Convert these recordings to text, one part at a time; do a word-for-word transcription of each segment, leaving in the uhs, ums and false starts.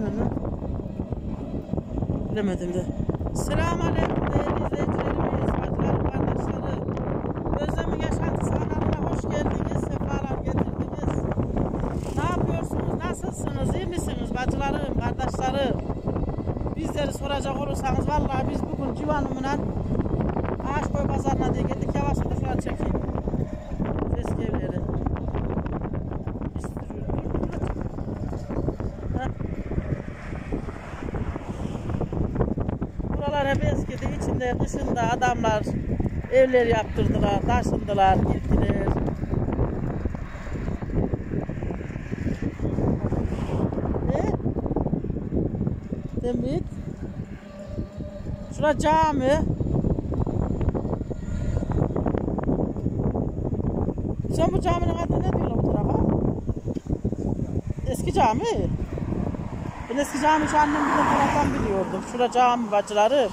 hemen. Bilemedim de. Selamünaleyküm değerli izleyicilerimiz, bacılarım, kardeşlerim. Özlem'in Yaşantısı kanalına hoş geldiniz, sefalar getirdiniz. Ne yapıyorsunuz, nasılsınız, iyi misiniz bacılarım, kardeşlerim? Bizleri soracak olursanız vallahi biz bugün civanımla Ağaçkoy pazarına diye geldik. Yavaş yavaş çekeyim. Eski evleri. Buralar hep eskidi. İçinde dışında adamlar evler yaptırdılar, taşındılar, gittiler. Ne? Demit. Şura cami. Sen bu caminin adına ne diyorlar bu tarafa? Eski cami. Ben eski cami şu annem bu taraftan biliyordum. Şura cami bacılarım.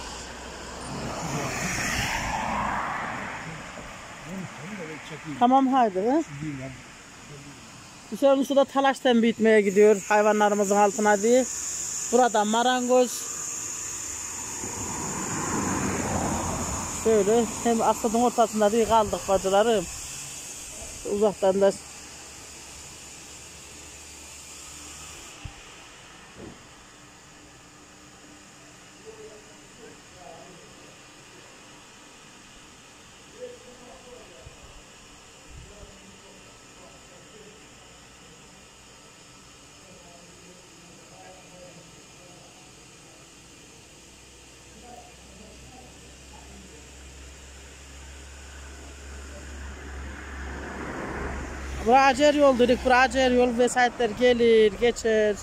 Tamam haydi. He? Dışarının suda talaş tembitmeye gidiyor hayvanlarımızın altına diye. Burada marangoz. Şöyle hem asladın ortasında diye kaldık bacılarım. Uzaktan da bu acer yol dedik, bu acer yol vesayetler gelir, geçer.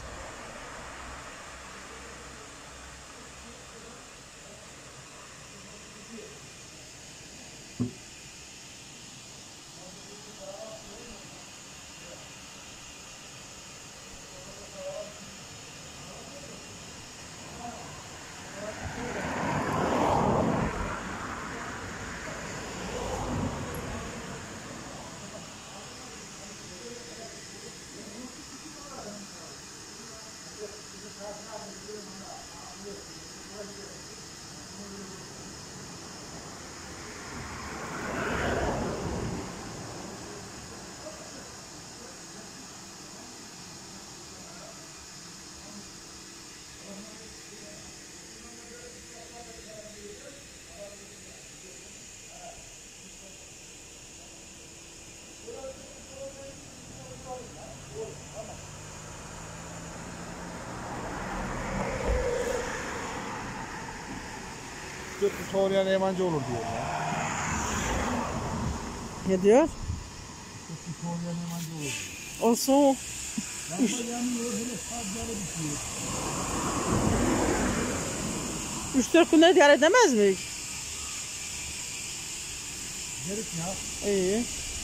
Götü soğuyan Emancı olur diyor ya. Ne diyor? Götü soğuyan Emancı olur diyor. O soğuk. Lamba yanıyor, böyle sabzara bitiyor. Üç dört günde idare edemez mi? Gerek ya. İyi.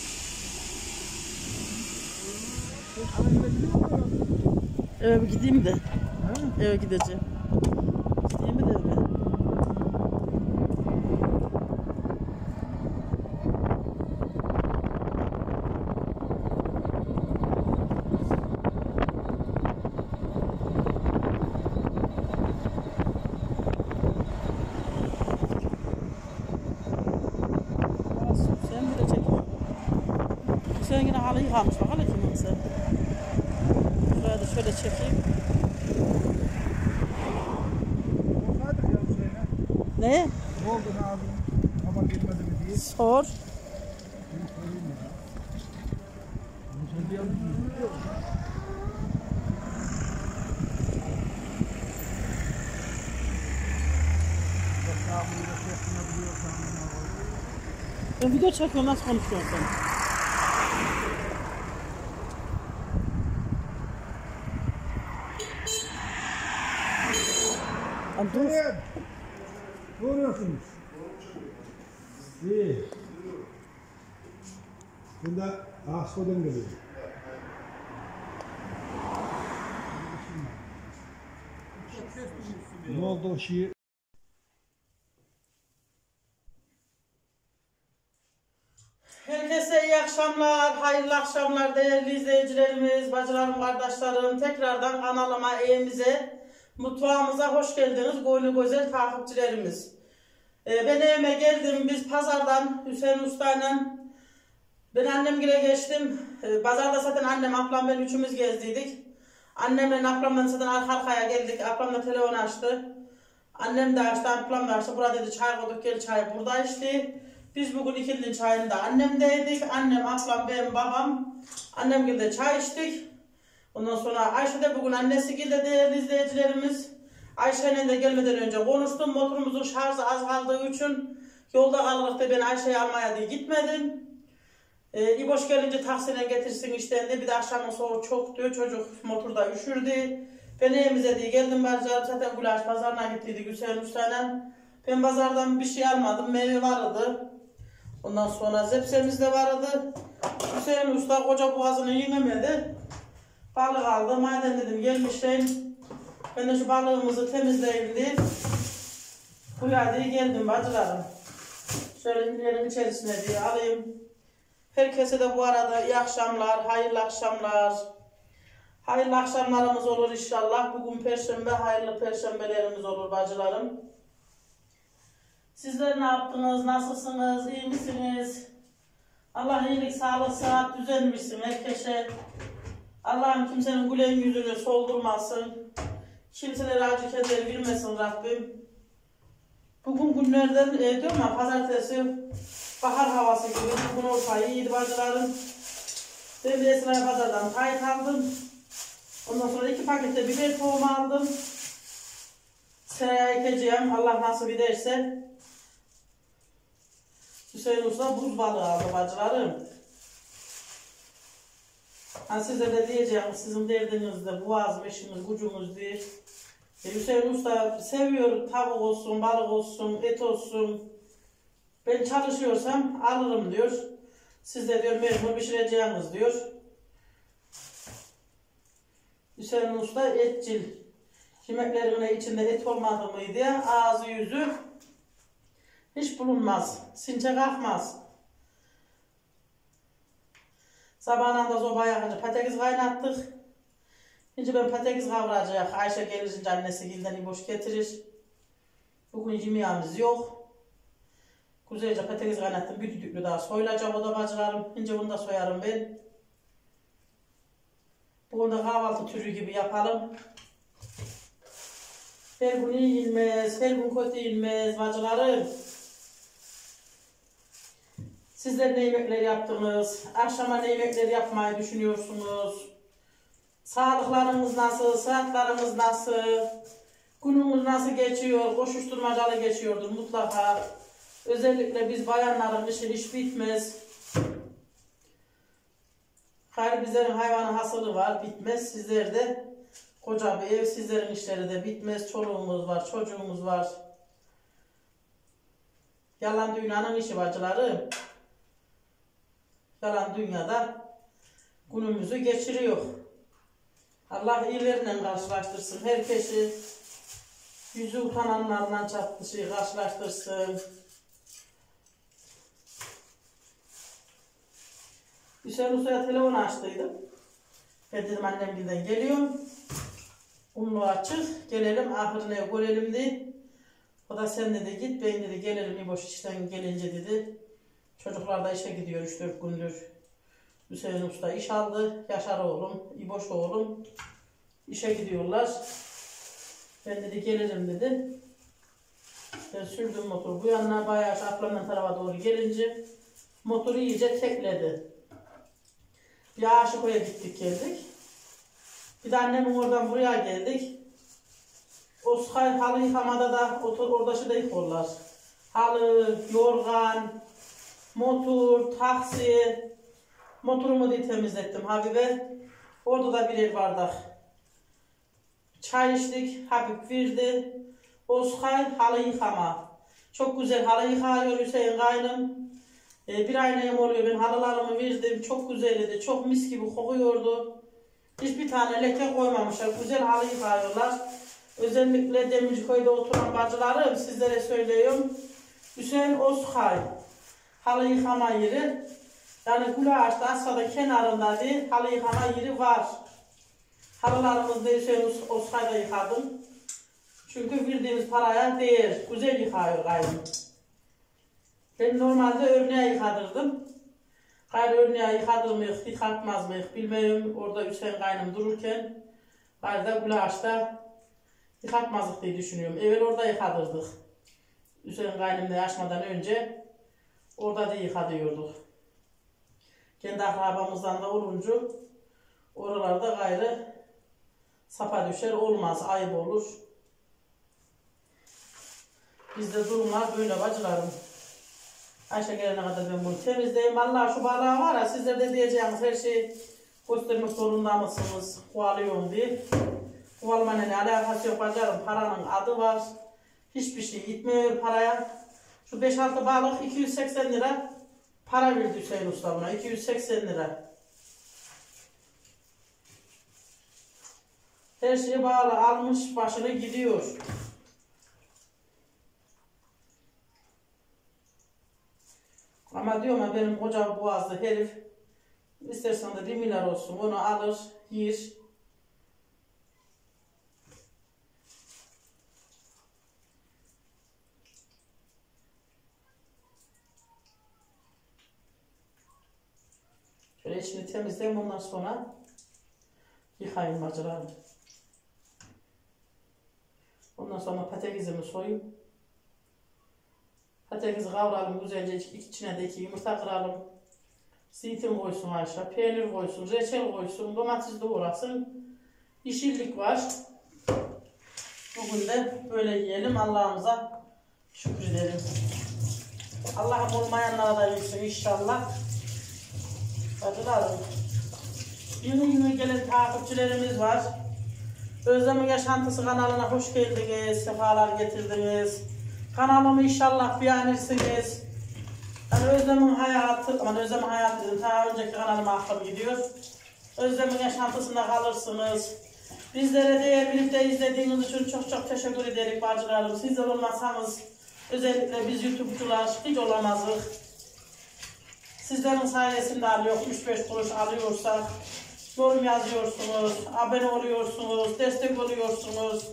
Eve bir gideyim de. He? Eve gideceğim. Gideyim mi de eve? Sen bir de çekiyorsun. Sen yine halı yıkamış bak hala kimin sen. Şuraya da şöyle çekeyim. Ne? Ne oldu ne abi? Ama girmedi mi diye. Sor. Ben video çekiyorum, nasıl konuşuyorsun sen? Abi dur. Evet. Ne oluyorsunuz? İyi. Ben de Ağaçkoy'dan geliyorum. Ne oldu o şeyi? Herkese iyi akşamlar, hayırlı akşamlar değerli izleyicilerimiz, bacılarım, kardeşlerim. Tekrardan kanalıma, evimize, mutfağımıza hoş geldiniz gönlü güzel takipçilerimiz. Ee, ben evime geldim, biz pazardan Hüseyin Usta'yla ben annemgile geçtim. Ee, pazarda zaten annem, ablam, ben üçümüz gezdiydik. Annemle ablamla zaten arka arkaya geldik. Ablam da telefon açtı. Annem de açtı, ablam da açtı. Burada dedi çay koyduk, gel çay burada içti. Biz bugün ikindinin çayını da annemdeydik. Annem, ablam, ben, babam. Annemgil de çay içtik. Ondan sonra Ayşe de bugün annesigil de değerli izleyicilerimiz. Ayşe'yle de gelmeden önce konuştum. Motorumuzun şarjı az kaldığı için yolda kalırız da ben Ayşe'yi almaya diye gitmedim. Ee, İboş gelince taksiyle getirsin işten de bir de akşamın soğuk çok diyor. Çocuk motorda üşürdü. Ben evimize diye geldim barcağım. Zaten Gulaş pazarına gittiydik Hüseyin Usta'yla. Ben pazardan bir şey almadım. Meyve vardı. Ondan sonra zepsemiz de vardı. Hüseyin Usta koca boğazını yenemedi. Balık aldı. Madem dedim gelmiştim. Ben de şu balığımızı temizleyeyim diye. Buraya diye geldim bacılarım. Şöyle ünlerin içerisine diye alayım. Herkese de bu arada iyi akşamlar, hayırlı akşamlar. Hayırlı akşamlarımız olur inşallah. Bugün perşembe, hayırlı perşembelerimiz olur bacılarım. Sizler ne yaptınız, nasılsınız, iyi misiniz? Allah iyilik, sağlık, sıhhat düzenmişsin herkese. Allah'ım kimsenin gülen yüzünü soldurmasın. Kimselere acı keder vermesin Rabbim. Bugün günlerden e, diyorum ya, pazartesi bahar havası gibi. Bugün ortayı iyiydi bacılarım. Ben bir Esra'ya pazardan tayt aldım. Ondan sonra iki pakette biber tohumu aldım. Seraya ekeceğim, Allah nasip ederse. Hüseyin Usta buz balığı aldı bacılarım. Hani size de diyeceğim, sizin derdiniz de boğaz, işiniz, gücünüz değil. E, Hüseyin Usta seviyor, tavuk olsun, balık olsun, et olsun. Ben çalışıyorsam alırım diyor. Siz de diyor mecbur pişireceğiniz diyor. Hüseyin Usta etçil. Yemeklerine içinde et olmadı mıydı? Ağzı yüzü hiç bulunmaz. Sinçe kalkmaz. Sabahından da sobaya yakınca patates kaynattık. Şimdi ben patates kavuracak. Ayşe gelince annesi gilden İboş getirir. Bugün yemeğimiz yok. Güzelce patates kaynattım. Bir düdüklü daha soyulacak o da bacılarım. Şimdi bunu da soyarım ben. Bugün de kahvaltı türü gibi yapalım. Her gün iyi yenmez, her gün kötü yenmez bacılarım. Sizler ne yemekler yaptınız? Akşama ne yemekler yapmayı düşünüyorsunuz? Sağlıklarınız nasıl? Sıhhatlarınız nasıl? Günümüz nasıl geçiyor? Koşuşturmacalı geçiyordur mutlaka. Özellikle biz bayanların işi hiç bitmez. Hayır bizlerin hayvanı hasılı var, bitmez. Sizler de koca bir ev, sizlerin işleri de bitmez. Çoluğumuz var, çocuğumuz var. Yalan dünyanın işi bacıları. Yalan dünyada günümüzü geçiriyor. Allah iyilerle karşılaştırsın. Herkesi yüzü utananlarla çattışı karşılaştırsın. Hüseyin Usta'ya telefon açtıydım. Ben dedim annemgilden geliyorum. Umlu açık. Gelelim ahırına görelim diye. O da sen dedi git, ben dedi gelirim İboş işten gelince dedi. Çocuklar da işe gidiyor üç dört gündür. Hüseyin Usta iş aldı. Yaşar oğlum, İboş oğlum işe gidiyorlar. Ben dedi gelirim dedi. Ben sürdüm motoru. Bu yanına bayağı ablamın tarafa doğru gelince motoru iyice tekledi. Bir Aşıko'ya gittik geldik. Bir de annemin oradan buraya geldik. O Sky halı yıkamada da otur, orada şey de yıkıyorlar. Halı, yorgan, motor, taksi. Motorumu da temizlettim Habibe. Orada da birer bardak çay içtik. Habib verdi. O Sky halı yıkama. Çok güzel halı yıkıyor Hüseyin kaynım. Ee, bir aynayım oluyor. Ben halılarımı verdim. Çok güzeldi. Çok mis gibi kokuyordu. Hiçbir tane leke koymamışlar. Güzel halı yıkıyorlar. Özellikle Demirciköy'de oturan bacılarım sizlere söylüyorum. Hüseyin Özkay halı yıkama yeri. Yani Gülaş'ta aşağıda kenarında değil, halı yıkama yeri var. Halılarımızda Hüseyin Oskay'da yıkadım. Çünkü bildiğimiz paraya değer. Güzel yıkıyor gayrım. Ben normalde örneğe yıkadırdım. Gayrı örneğe yıkadır mıyız, yıkatmaz mıyız bilmiyorum. Orada Hüseyin kaynım dururken gayrı da Gülaş'ta yıkatmazdık diye düşünüyorum. Evvel orada yıkadırdık. Hüseyin kaynımla yaşmadan önce orada da yıkadıyorduk. Kendi akrabamızdan da olunca oralarda gayrı sapa düşer, olmaz, ayıp olur. Bizde durumlar böyle bacılarım. Ayşe gelene kadar ben bunu temizleyeyim. Vallahi şu balığa var ya, sizler de diyeceğiniz her şeyi göstermek zorunda mısınız? Kovalıyorum diye. Kovalmanın ne alakası yok bacılarım. Paranın adı var. Hiçbir şey gitmiyor paraya. Şu beş altı balık iki yüz seksen lira para verdi Hüseyin Usta buna. iki yüz seksen lira. Her şeyi bağlı almış başını gidiyor. Ama diyorum ya benim kocam boğazlı herif. İstersen de bir milyar olsun onu alır yer. Şöyle içini temizleyeyim ondan sonra yıkayayım bacılarım. Ondan sonra patatesimi soyayım. Patatesi kavuralım güzelce, içine de iki yumurta kıralım. Zeytin koysun Ayşe, peynir koysun, reçel koysun, domates doğrasın. Yeşillik var. Bugün de böyle yiyelim, Allah'ımıza şükredelim. Allah'ım olmayanlara da versin inşallah. Bacılarım, yeni yeni gelen takipçilerimiz var. Özlem'in Yaşantısı kanalına hoş geldiniz, sefalar getirdiniz. Kanalımı inşallah beğenirsiniz. Yani Özlem'in hayatı, aman Özlem'in hayatı dedim, daha önceki kanalıma aklım gidiyor. Özlem'in yaşantısında kalırsınız. Bizlere de birlikte izlediğiniz için çok çok teşekkür ederim bacılarım. Sizler olmasanız, özellikle biz YouTube'cular hiç olamazdık. Sizlerin sayesinde alıyor, üç beş kuruş alıyorsak, yorum yazıyorsunuz, abone oluyorsunuz, destek oluyorsunuz.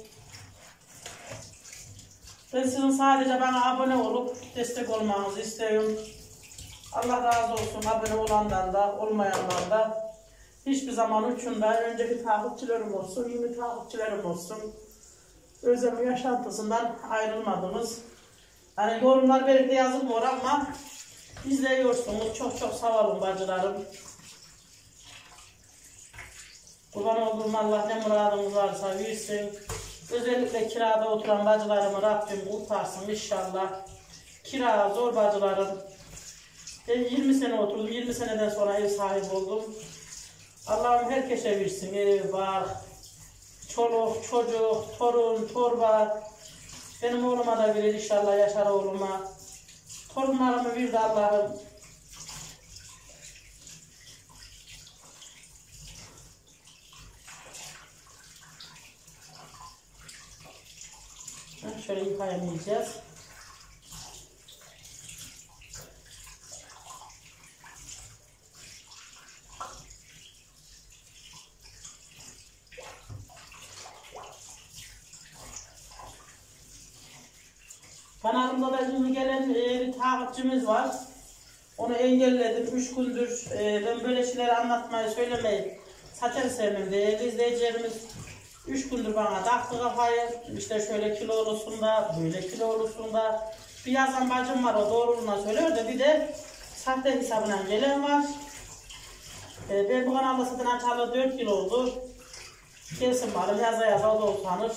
Ben sizin sadece bana abone olup destek olmanızı istiyorum. Allah razı olsun abone olandan da, olmayandan da. Hiçbir zaman uçunda önceki takipçilerim olsun, yeni takipçilerim olsun. Özlem'in yaşantısından ayrılmadınız. Yani yorumlar belki de yazılmıyor ama izliyorsunuz. Çok çok sağ olun bacılarım. Kurban olduğum Allah ne muradınız varsa versin. Özellikle kirada oturan bacılarımı Rabbim kurtarsın inşallah. Kira zor bacılarım. Ben yirmi sene oturdum. yirmi seneden sonra ev sahibi oldum. Allah'ım herkese versin. Ev var. Çoluk, çocuk, torun, torba. Benim oğluma da verir inşallah, Yaşar oğluma. Torunlarımı verdi Allah'ım. Şöyle yıkayamayacağız. Kanalımda da yeni gelen e, bir takipçimiz var. Onu engelledim. Üç gündür e, ben böyle şeyleri anlatmayı, söylemeyi zaten sevmem. Değerli izleyicilerimiz üç gündür bana taktı kafayı. İşte şöyle kilolusun da, böyle kilolusun da. Bir yazan bacım var, o doğruluğuna söylüyor da bir de sahte hesabına gelen var. E, ben bu kanalda zaten açalı dört yıl oldu. Kesin varım, yaza yaza o da utanır.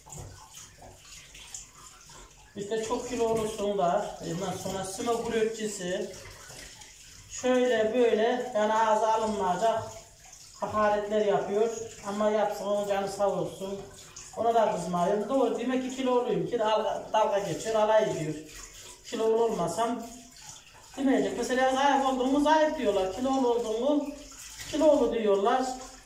İşte çok kilolusun da, ondan sonra smoke üreticisi. Şöyle böyle, yani ağza alınmayacak hakaretler yapıyor. Ama yapsın, onun canı sağ olsun. Ona da kızmayın. Doğru, demek ki kiloluyum ki dalga, dalga geçiyor, alay ediyor. Kilolu olmasam demeyecek. Mesela zayıf olduğumu zayıf diyorlar. Kilolu olduğumu kilolu diyorlar.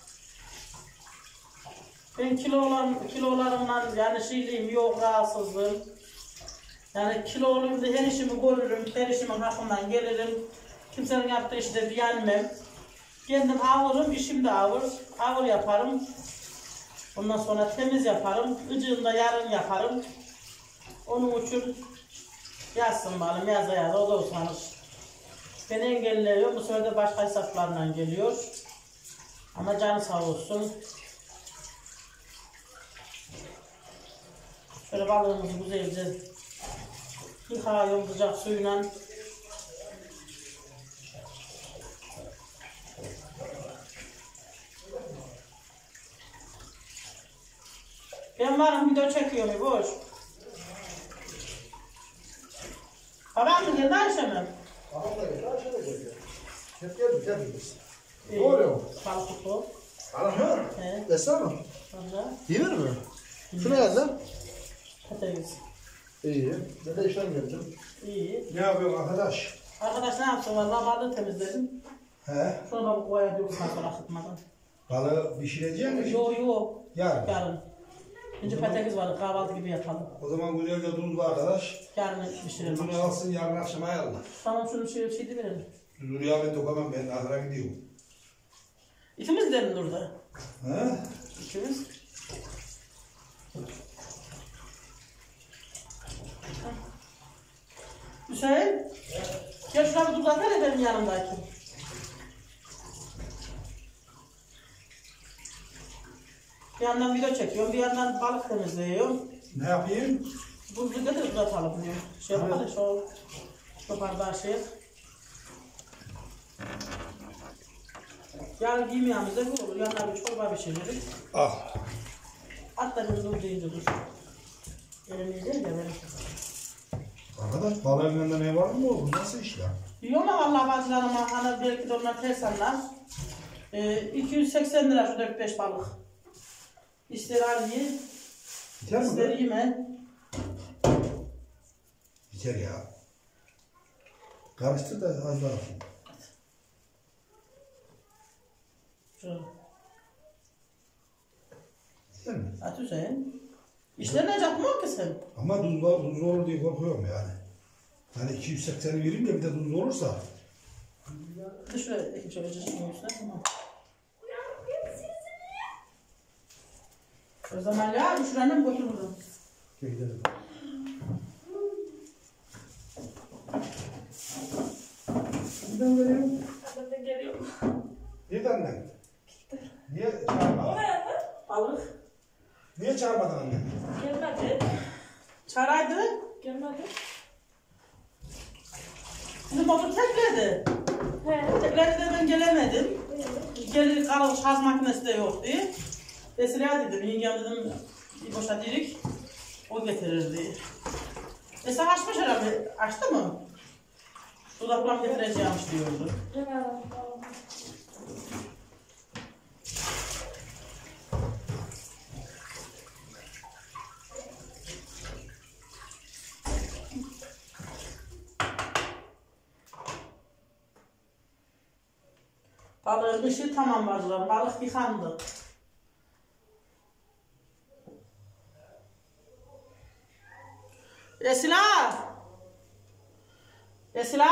Ben kilolarım, kilolarımdan yani şeyliyim, yok rahatsızlığım. Yani kiloluyum da her işimi görürüm, her işimin hakkından gelirim. Kimsenin yaptığı işi de beğenmem. Kendim avururum, işim de avur. Avur yaparım. Ondan sonra temiz yaparım. Gıcığını da yarın yaparım. Onun için yazsın bana, yaza yaza o da utanır. Ben engelliyorum, bu sefer de başka hesaplarla geliyor. Ama canı sağ olsun. Şöyle balığımızı güzelce yıkayalım sıcak suyla. Ben varım, video çekiyorum boş. Babam mı geldi Ayşe mi? Babam da geldi, Ayşe de geliyor. Hep geldik, hepimiz. Ee, Ne oluyor? Balık tuttu. Anam mı? He. Desene mi? Valla. Yenir mi? Şu ne geldi? Patates. İyi. Ben de işten geldim. İyi. Ne yapıyorsun arkadaş? Arkadaş ne yapsın valla balığı temizledim. He? Sonra balık koya dökünden sonra akıtmadan. Balığı pişirecek misin? Yo yo. Yarın. Yarın. Önce patates var, kahvaltı gibi yapalım. O zaman güzelce tuzlu arkadaş. Yarın pişirelim. Tuzunu alsın yarın akşam ayarla. Tamam şunu şey, şey de verelim. Tuzluya ben dokamam, ben ahıra gidiyorum. İkimiz gidelim burada. He? İkimiz. Hüseyin. Gel şuna bir tuz atar ya benim yanımdaki. Bir yandan video çekiyorum, bir yandan balık temizliyorum. Ne yapayım? Buzlu getir uzatalım diyor. Şey yapalım şu, şu bardağı şey. Yarın giymeğimizde bu olur. Yanına bir çorba pişiririz. Ah. Hatta bir dur deyince dur. Elimizden de verir. Arkadaş balığın yanında ne var mı oğlum? Nasıl işler? Yiyor mu valla bazılarıma? Hani belki de onlar ters anlar. Ee, iki yüz seksen lira şu dört beş balık. İster al ye, Biter mi? ister be? yeme. Biter ya. Karıştır da az daha atayım. Şöyle. Biter mi? At Hüseyin. İşlenecek mi o ki sen? Ama tuzlu, tuzlu olur diye korkuyorum yani. Hani iki yüz sekseni vereyim de bir de tuzlu olursa. Bir de şöyle ekip şöyle cızmıyor üstüne tamam. O zaman ya şuraya mı götürürüm? Gel gidelim. Neden vereyim? Ben de geliyorum. Niye annen? Niye çağırmadın? Balık. Niye çağırmadın annen? Gelmedi. Çaraydı. Gelmedi. Bizim motor tekledi. He. Tekledi de ben gelemedim. Gelir kalıp şarj makinesi de yok diye. Esra'ya dedim, yengem dedim, bir boşa dirik, o getirirdi. Esra açmış herhalde, açtı mı? Dudaklam getireceğimiş diyordu. Hemen. Balığın işi tamam bacılar, balık yıkandı. Esila! Esila!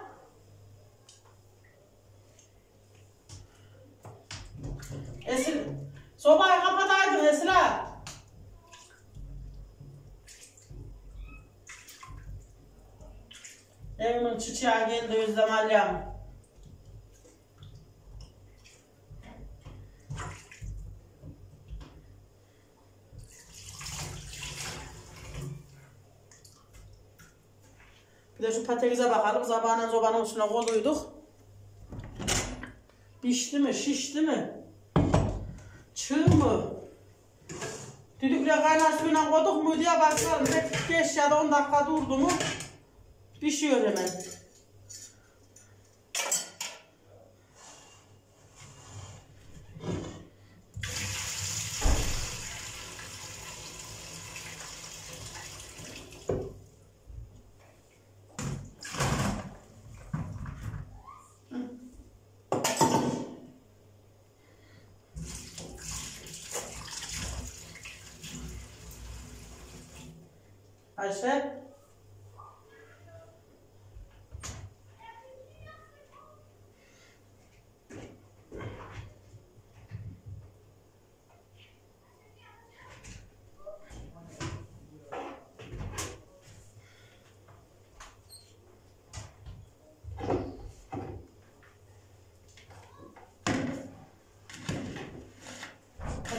Esil, sobayı kapataydın Esila! Evimin çiçeği geldi Özlem Alyam. Bir de şu patatese bakalım. Zabağının zobanın üstüne koyduyduk. Pişti mi? Şişti mi? Çığ mı? Düdükle kaynar suyla koyduk mu diye bakalım. beş ya da on dakika durdu mu? Pişiyor hemen. Ayşe.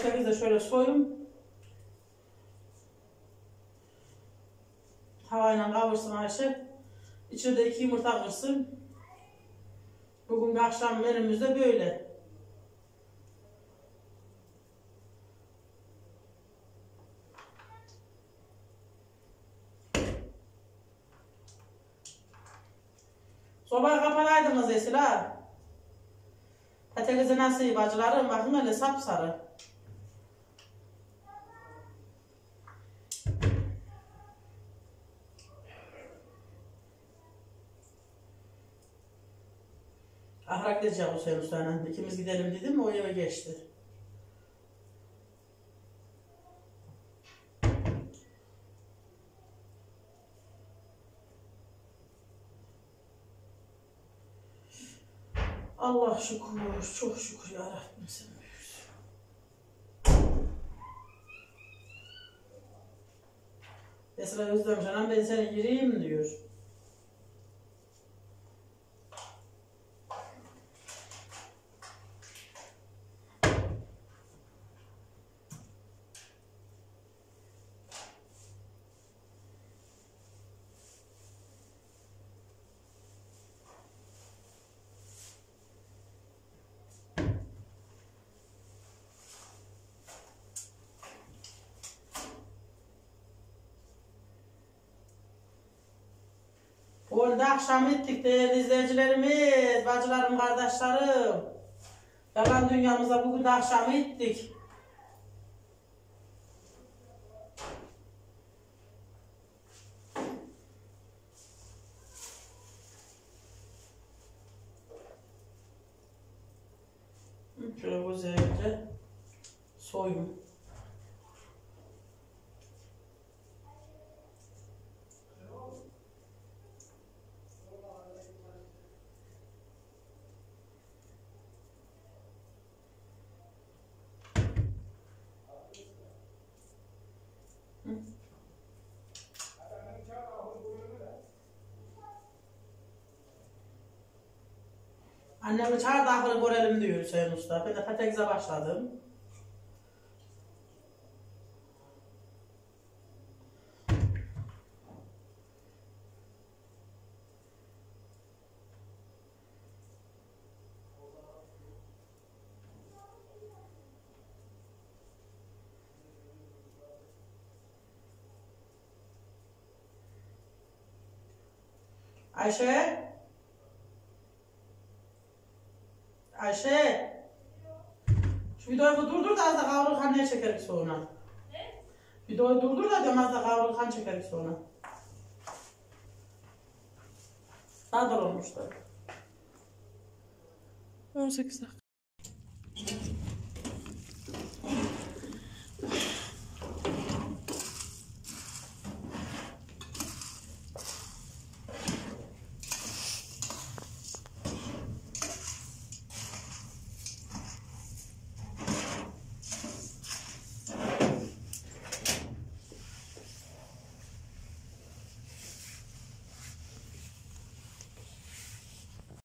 Patatesi de şöyle soyun. Havayla kavursun Ayşe. İçine de iki yumurta kırsın. Bugün akşam menümüz de böyle. Sobayı kapataydınız Esila. Patatesi nasıl iyi bacılarım? Bakın öyle sapsarı. Ahrak diyeceğim Hüseyin Usta'yla. İkimiz gidelim dedim mi o eve geçti. Allah şükür, çok şükür ya Rabbim sen büyüksün. Esra Özlem canım ben seni gireyim diyor. Orada akşam ettik değerli izleyicilerimiz, bacılarım, kardeşlerim. Yalan dünyamıza bugün de akşam ettik. Şöyle güzelce soyun. Annemi çağır da ahırı görelim diyor Hüseyin Usta. Ben de patatese başladım. Ayşe. Ayşe. Şu videoyu bir durdur da az da kavrulurken ne çekerik sonra? Ne? Videoyu durdur da diyorum az da kavrulurken çekerik sonra. Daha da olmuştu. on sekiz dakika.